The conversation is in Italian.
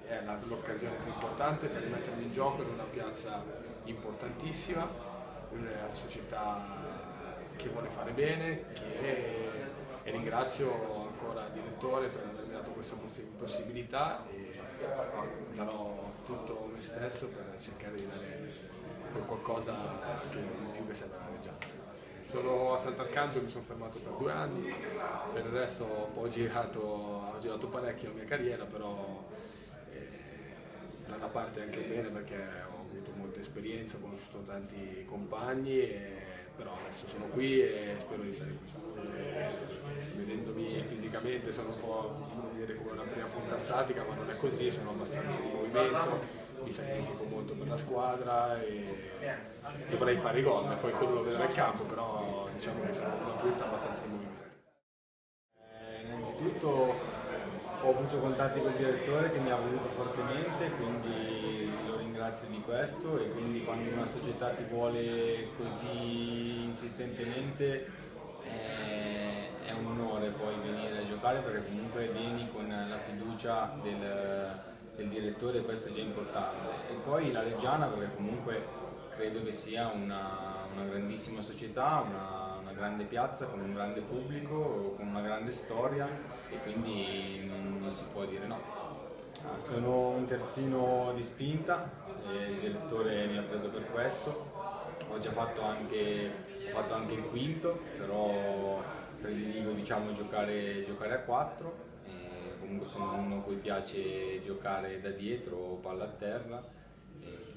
è l'occasione più importante per rimettermi in gioco in una piazza importantissima, in una società che vuole fare bene, e ringrazio ancora il direttore per avermi dato questa possibilità, e darò tutto me stesso per cercare di dare qualcosa in più che serve alla Reggiana. Sono a Sant'Arcangelo, mi sono fermato per 2 anni, per il resto ho girato parecchio la mia carriera, però da una parte anche bene perché ho avuto molta esperienza, ho conosciuto tanti compagni, però adesso sono qui e spero di stare qui. Vedendomi fisicamente sono un po', non dire, come una prima punta statica, ma non è così, sono abbastanza di movimento, mi sacrifico molto per la squadra e vorrei fare i gol, poi quello lo vedo nel campo, però diciamo che sono una punta abbastanza di movimento. Innanzitutto ho avuto contatti col direttore che mi ha voluto fortemente, quindi lo ringrazio di questo, e quindi quando una società ti vuole così insistentemente è un onore poi venire a giocare, perché comunque vieni con la fiducia del direttore, e questo è già importante. E poi la Reggiana, perché comunque credo che sia una grandissima società, una grande piazza con un grande pubblico, con una grande storia, e quindi non si può dire no. Sono un terzino di spinta e il direttore mi ha preso per questo. Ho fatto anche il quinto, però prediligo, diciamo, giocare a 4. Comunque sono uno a cui piace giocare da dietro, palla a terra.